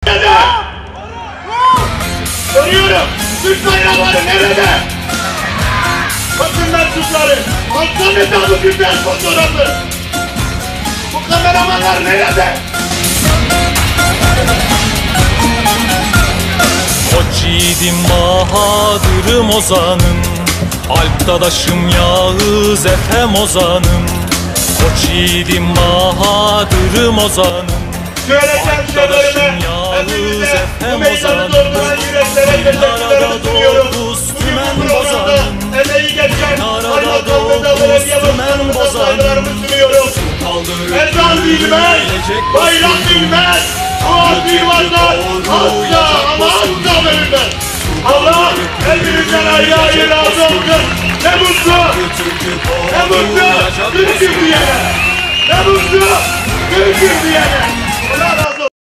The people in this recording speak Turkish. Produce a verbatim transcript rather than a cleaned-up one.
nerede? Soruyorum. Türk bayrakları nerede? Bakın mensupları. Halktan hesabı güzel fotoğrafı. Bu kameramanlar nerede? Koç yiğidim bahadırım ozanım, Alp dadaşım Yağız Efem ozanım. Koç yiğidim bahadırım ozanım, Söyleyeceğim şeylerime hepinize bu meydanı dolduran yüreklere teşekkürlerimi sunuyorum. Bugün bu programda emeği geçen Kaymakamlı'da belediye başkanımıza saygılarımı sunuyorum. Ezan bilmez, bayrak bilmez, duvar duymazlar, asla ama asla bölünmez. Allah hepinizden ayrı ayrı razı olsun. Ne mutlu, ne mutlu, Türk'üm diyene. Ne mutlu, Türk'üm diyene. Allah razı olsun.